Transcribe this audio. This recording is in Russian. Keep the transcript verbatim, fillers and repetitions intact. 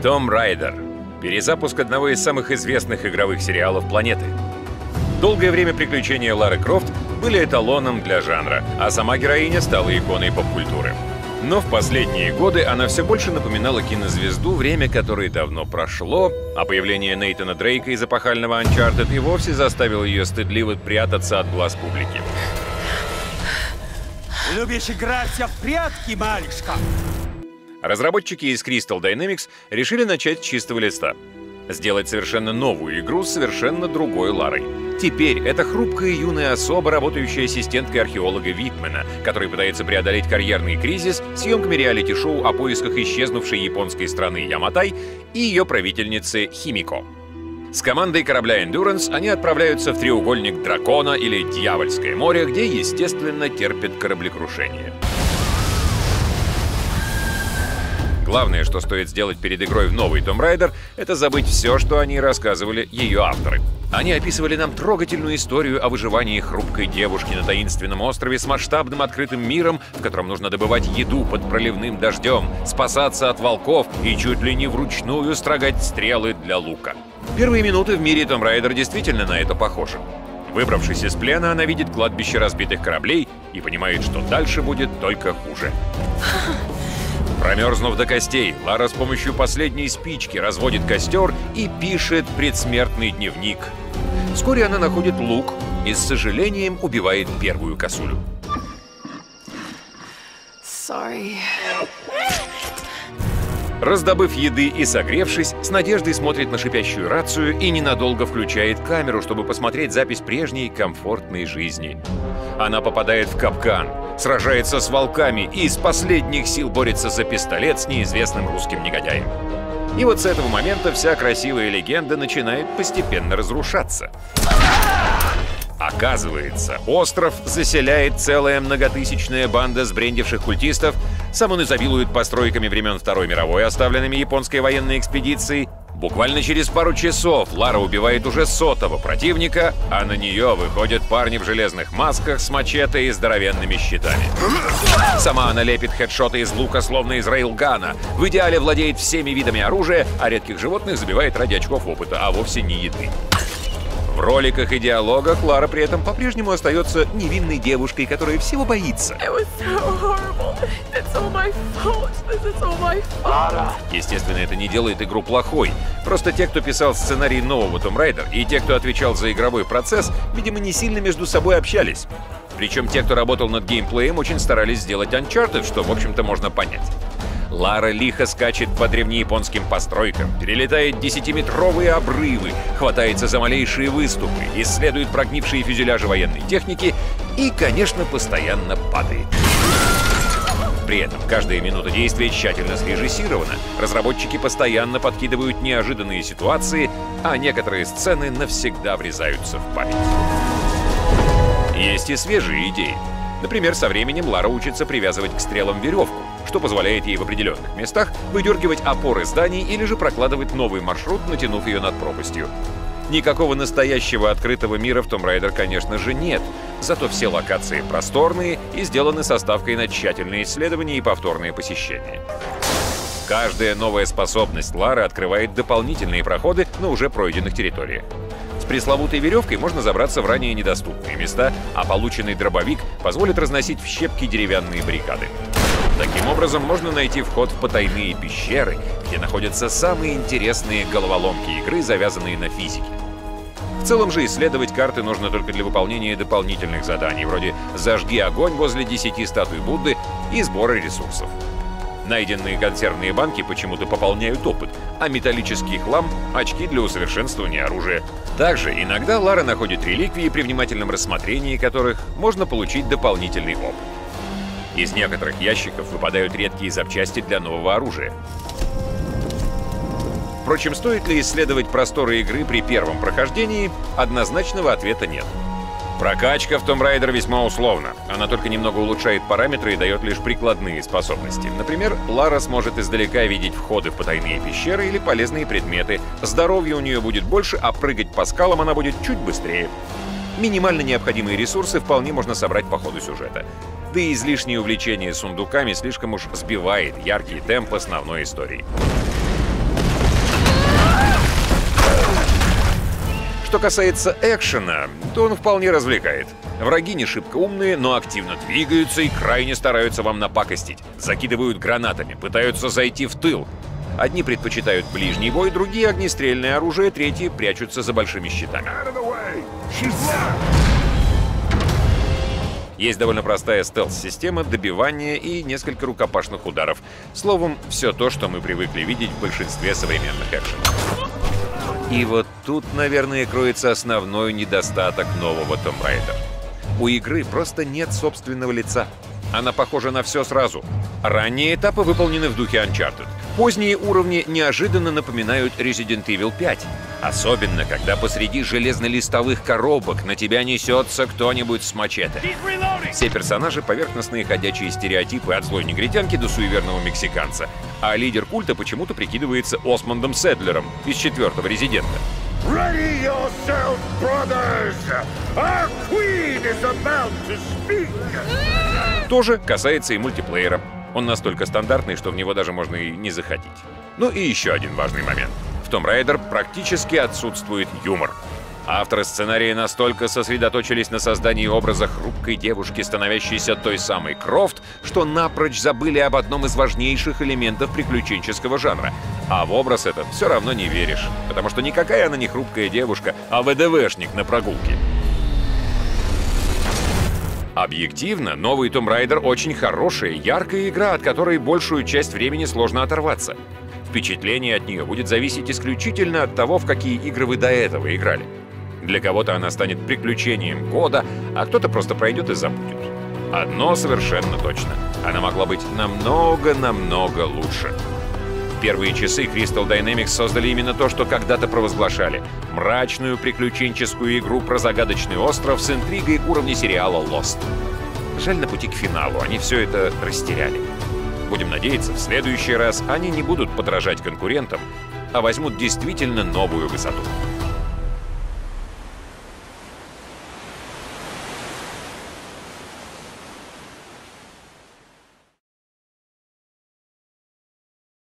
Tomb Raider. Перезапуск одного из самых известных игровых сериалов планеты. Долгое время приключения Лары Крофт были эталоном для жанра, а сама героиня стала иконой поп-культуры. Но в последние годы она все больше напоминала кинозвезду, время которой давно прошло, а появление Нейтана Дрейка из эпохального Uncharted и вовсе заставило ее стыдливо прятаться от глаз публики. Любишь играть в прятки, малышка? Разработчики из Crystal Dynamics решили начать с чистого листа. Сделать совершенно новую игру с совершенно другой Ларой. Теперь это хрупкая юная особа, работающая ассистенткой археолога Витмена, который пытается преодолеть карьерный кризис съемками реалити-шоу о поисках исчезнувшей японской страны Яматай и ее правительницы Химико. С командой корабля Endurance они отправляются в треугольник Дракона или Дьявольское море, где, естественно, терпят кораблекрушение. Главное, что стоит сделать перед игрой в новый Tomb Raider, это забыть все, что они рассказывали ее авторы. Они описывали нам трогательную историю о выживании хрупкой девушки на таинственном острове с масштабным открытым миром, в котором нужно добывать еду под проливным дождем, спасаться от волков и чуть ли не вручную строгать стрелы для лука. Первые минуты в мире Tomb Raider действительно на это похожи. Выбравшись из плена, она видит кладбище разбитых кораблей и понимает, что дальше будет только хуже. Промерзнув до костей, Лара с помощью последней спички разводит костер и пишет предсмертный дневник. Вскоре она находит лук и с сожалением убивает первую косулю. Sorry. Раздобыв еды и согревшись, с надеждой смотрит на шипящую рацию и ненадолго включает камеру, чтобы посмотреть запись прежней комфортной жизни. Она попадает в капкан, сражается с волками и из последних сил борется за пистолет с неизвестным русским негодяем. И вот с этого момента вся красивая легенда начинает постепенно разрушаться. Оказывается, остров заселяет целая многотысячная банда сбрендивших культистов, сам он изобилует постройками времен Второй мировой, оставленными японской военной экспедицией. Буквально через пару часов Лара убивает уже сотого противника, а на нее выходят парни в железных масках с мачете и здоровенными щитами. Сама она лепит хедшоты из лука, словно из рейлгана, в идеале владеет всеми видами оружия, а редких животных забивает ради очков опыта, а вовсе не еды. В роликах и диалогах Лара при этом по-прежнему остается невинной девушкой, которая всего боится. Естественно, это не делает игру плохой. Просто те, кто писал сценарий нового Tomb Raider, и те, кто отвечал за игровой процесс, видимо, не сильно между собой общались. Причем те, кто работал над геймплеем, очень старались сделать Uncharted, что, в общем-то, можно понять. Лара лихо скачет по древнеяпонским постройкам, перелетает десятиметровые обрывы, хватается за малейшие выступы, исследует прогнившие фюзеляжи военной техники и, конечно, постоянно падает. При этом каждая минута действия тщательно срежиссирована, разработчики постоянно подкидывают неожиданные ситуации, а некоторые сцены навсегда врезаются в память. Есть и свежие идеи. Например, со временем Лара учится привязывать к стрелам веревку, что позволяет ей в определенных местах выдергивать опоры зданий или же прокладывать новый маршрут, натянув ее над пропастью. Никакого настоящего открытого мира в Tomb Raider, конечно же, нет. Зато все локации просторные и сделаны со ставкой на тщательные исследования и повторные посещения. Каждая новая способность Лары открывает дополнительные проходы на уже пройденных территориях. С пресловутой веревкой можно забраться в ранее недоступные места, а полученный дробовик позволит разносить в щепки деревянные баррикады. Таким образом, можно найти вход в потайные пещеры, где находятся самые интересные головоломки игры, завязанные на физике. В целом же исследовать карты нужно только для выполнения дополнительных заданий, вроде «Зажги огонь возле десяти статуй Будды» и сбора ресурсов. Найденные консервные банки почему-то пополняют опыт, а металлический хлам — очки для усовершенствования оружия. Также иногда Лара находит реликвии, при внимательном рассмотрении которых можно получить дополнительный опыт. Из некоторых ящиков выпадают редкие запчасти для нового оружия. Впрочем, стоит ли исследовать просторы игры при первом прохождении, однозначного ответа нет. Прокачка в Tomb Raider весьма условна. Она только немного улучшает параметры и дает лишь прикладные способности. Например, Лара сможет издалека видеть входы в потайные пещеры или полезные предметы. Здоровья у нее будет больше, а прыгать по скалам она будет чуть быстрее. Минимально необходимые ресурсы вполне можно собрать по ходу сюжета. Да и излишнее увлечение сундуками слишком уж сбивает яркий темп основной истории. Что касается экшена, то он вполне развлекает. Враги не шибко умные, но активно двигаются и крайне стараются вам напакостить. Закидывают гранатами, пытаются зайти в тыл. Одни предпочитают ближний бой, другие — огнестрельное оружие, третьи прячутся за большими щитами. Есть довольно простая стелс-система, добивания и несколько рукопашных ударов. Словом, все то, что мы привыкли видеть в большинстве современных экшенов. И вот тут, наверное, кроется основной недостаток нового Tomb Raider. У игры просто нет собственного лица. Она похожа на все сразу. Ранние этапы выполнены в духе Uncharted. Поздние уровни неожиданно напоминают Resident Evil пять. Особенно, когда посреди железнолистовых коробок на тебя несется кто-нибудь с мачете. Все персонажи — поверхностные ходячие стереотипы от злой негритянки до суеверного мексиканца. А лидер культа почему-то прикидывается Осмондом Седлером из четвертого Резидента. Ready yourself, brothers! Our queen is about to speak! Тоже касается и мультиплеера. Он настолько стандартный, что в него даже можно и не заходить. Ну и еще один важный момент. В Tomb Raider практически отсутствует юмор. Авторы сценария настолько сосредоточились на создании образа хрупкой девушки, становящейся той самой Крофт, что напрочь забыли об одном из важнейших элементов приключенческого жанра. А в образ этот все равно не веришь, потому что никакая она не хрупкая девушка, а ВДВшник на прогулке. Объективно, новый Tomb Raider очень хорошая, яркая игра, от которой большую часть времени сложно оторваться. Впечатление от нее будет зависеть исключительно от того, в какие игры вы до этого играли. Для кого-то она станет приключением года, а кто-то просто пройдет и забудет. Одно совершенно точно. Она могла быть намного-намного лучше. В первые часы Crystal Dynamics создали именно то, что когда-то провозглашали — мрачную приключенческую игру про загадочный остров с интригой уровня сериала Lost. Жаль, на пути к финалу они все это растеряли. Будем надеяться, в следующий раз они не будут подражать конкурентам, а возьмут действительно новую высоту.